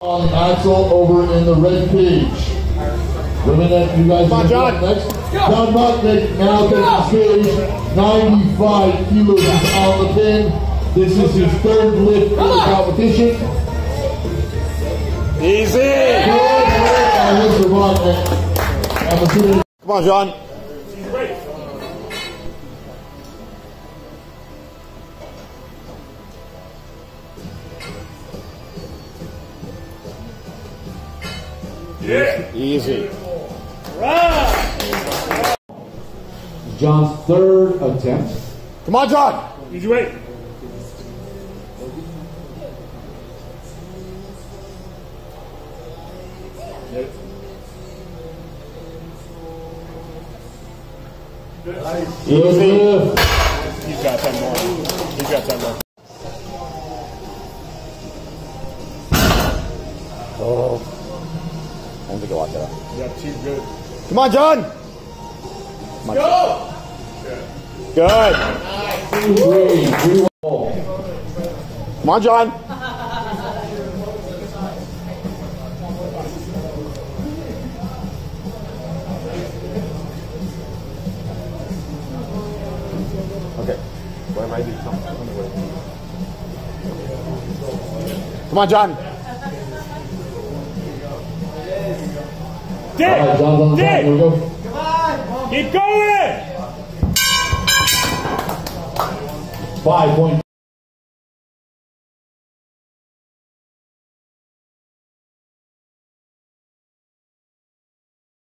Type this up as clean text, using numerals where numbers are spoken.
On Axel over in the red cage. Women that you guys are John. Next. John Machnik now taking stage. 95 kilos on the pin. This is his third lift in the competition. Easy. Good work by Mr. Machnik. Come on, John. Yeah. Easy. John's third attempt. Come on, John. Easy weight. Easy. He's got 10 more. He's got 10 more. Oh. I don't think I watched that. You got 2 good. Come on, John. Come on. Go. Good. Come on, John. Okay. What am I doing? Come on, John. Dick! John's on the Dick! top. Here we go. Keep going! 5 points.